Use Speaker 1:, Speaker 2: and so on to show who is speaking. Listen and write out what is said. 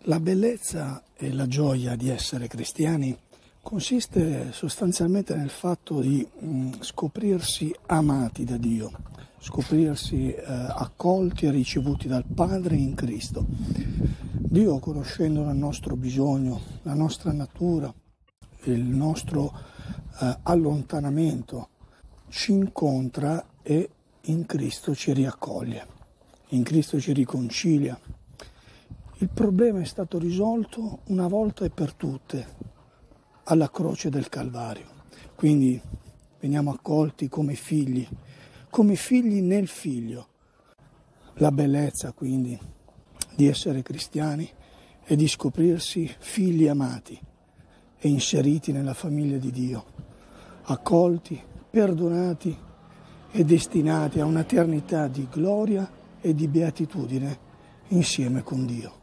Speaker 1: La bellezza e la gioia di essere cristiani consiste sostanzialmente nel fatto di scoprirsi amati da Dio, scoprirsi accolti e ricevuti dal Padre in Cristo. Dio, conoscendo il nostro bisogno, la nostra natura, il nostro allontanamento, ci incontra e in Cristo ci riaccoglie, in Cristo ci riconcilia. Il problema è stato risolto una volta e per tutte alla croce del Calvario. Quindi veniamo accolti come figli nel Figlio. La bellezza quindi di essere cristiani è di scoprirsi figli amati e inseriti nella famiglia di Dio, accolti, perdonati e destinati a un'eternità di gloria e di beatitudine insieme con Dio.